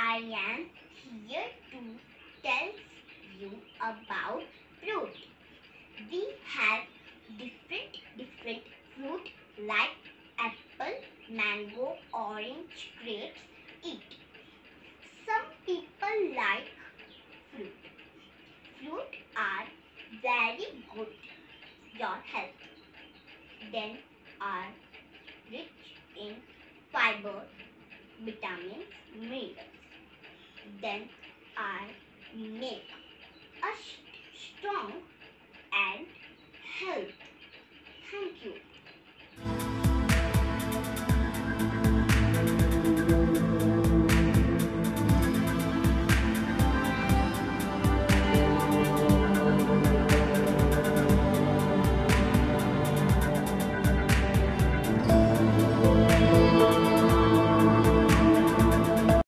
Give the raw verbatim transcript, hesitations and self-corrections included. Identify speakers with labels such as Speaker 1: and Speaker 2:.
Speaker 1: I am here to tell you about fruit. We have different different fruit like apple, mango, orange, grapes, eat. Some people like fruit. Fruit are very good your health. Then are rich in fiber, vitamins, minerals. Then are make us strong and healthy.